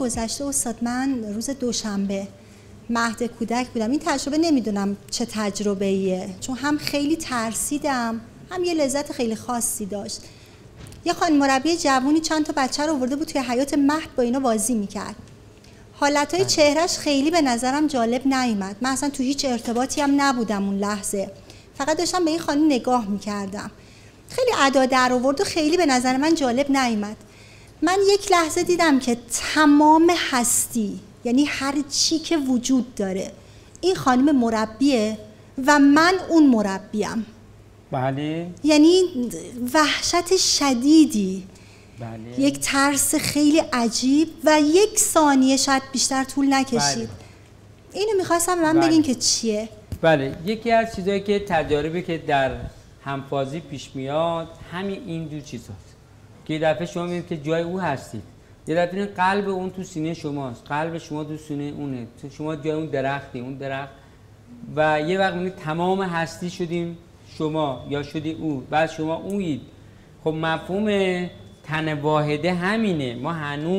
گذشته استاد من روز دوشنبه مهد کودک بودم. این تجربه نمیدونم چه تجربه ایه، چون هم خیلی ترسیدم هم یه لذت خیلی خاصی داشت. یه خانم مربی جوونی چند تا بچه رو آورده بود توی حیاط مهد با اینا بازی میکرد. حالتهای چهرش خیلی به نظرم جالب نیومد. من اصلا تو هیچ ارتباطی هم نبودم اون لحظه، فقط داشتم به این خانم نگاه میکردم. خیلی ادا در آورد و خیلی به نظر من جالب نیومد. من یک لحظه دیدم که تمام هستی، یعنی هر چی که وجود داره، این خانم مربیه و من اون مربیم. بله. یعنی وحشت شدیدی، بله. یک ترس خیلی عجیب و یک ثانیه شاید بیشتر طول نکشید. بله. اینو میخواستم من بگین که چیه؟ بله، یکی از چیزایی که تجاربی که در همفازی پیش میاد همین این دو چیزاست که یه دفعه شما میبینید که جای او هستید، یه دفعه قلب اون تو سینه شماست، قلب شما تو سینه اونه، شما جای اون درختی، اون درخت، و یه وقت میبینید تمام هستی شدیم شما یا شدی او، بعد شما اویید. خب مفهوم تن واحده همینه. ما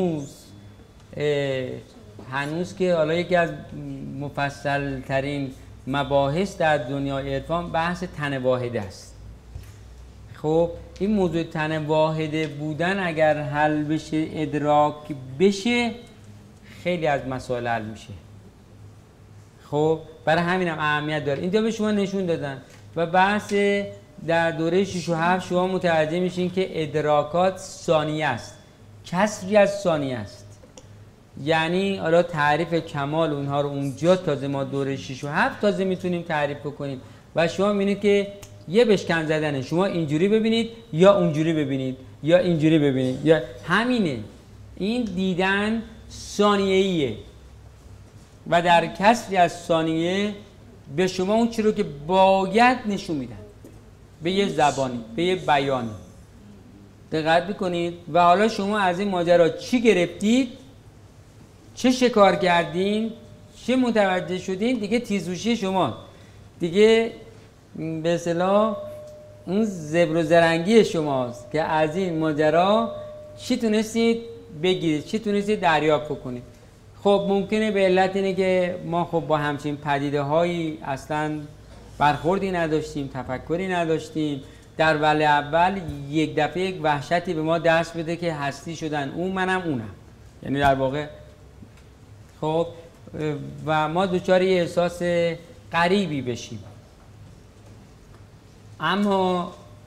هنوز که حالا یکی از مفصل ترین مباحث در دنیای عرفان بحث تن واحده است. خب این موضوع تن واحده بودن اگر حل بشه، ادراک بشه، خیلی از مسائل حل میشه. خب برای همینم اهمیت داره. اینجا به شما نشون دادن و بحث در دوره 6 و 7 شما متوجه میشین که ادراکات ثانیه است، کسری از ثانیه است. یعنی حالا تعریف کمال اونها رو اونجا تازه ما دوره 6 و 7 تازه میتونیم تعریف بکنیم و شما میبینید که یه بشکن زدنه، شما اینجوری ببینید یا اونجوری ببینید یا اینجوری ببینید یا همینه. این دیدن ثانیه‌ایه و در کسری از ثانیه به شما اون چی رو که باید نشون میدن، به یه زبانی، به یه بیانی. دقت بکنید و حالا شما از این ماجرا چی گرفتید، چه شکار کردین، چه متوجه شدین، دیگه تیزهوشی شما، دیگه به اصطلاح اون زبر و زرنگی شماست که از این ماجرا چی تونستید بگیرید، چی تونستید دریافت بکنید. خب ممکنه به علت اینه که ما خب با همچین پدیده هایی اصلا برخوردی نداشتیم، تفکری نداشتیم. در وله اول یک دفعه یک وحشتی به ما دست بده که هستی شدن اون، منم اونم، یعنی در واقع خب و ما دوچار یه احساس غریبی بشیم. اما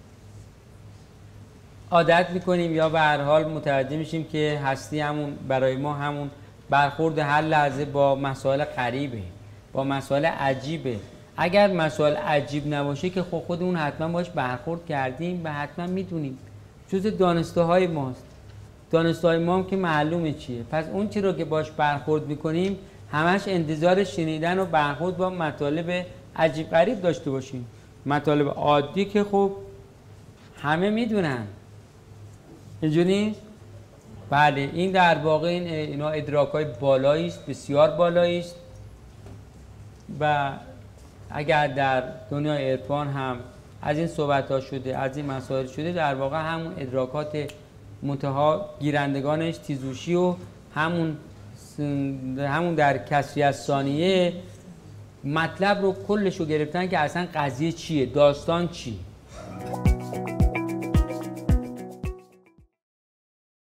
عادت میکنیم یا به هر حال متوجه میشیم که هستی همون برای ما همون برخورد هر لحظه با مسائل غریبه، با مسائل عجیبه. اگر مسائل عجیب نباشه که خب خودمون حتما باش برخورد کردیم و حتما میدونیم، جز دانسته های ماست. دانسته های ما هم که معلومه چیه. پس اون چی رو که باش برخورد میکنیم همش انتظار شنیدن و برخورد با مطالب عجیب غریب داشته باشیم. مطالب عادی که خب همه میدونن، اینجوری نیست؟ بله، این در واقع اینا ادراک‌های بالایی است، بسیار بالایی است و اگر در دنیای عرفان هم از این صحبت‌ها شده، از این مسائل شده، در واقع همون ادراکات منتها گیرندگانش تیزهوشی و همون در کسری از ثانیه مطلب رو کلش رو گرفتن که اصلا قضیه چیه، داستان چی.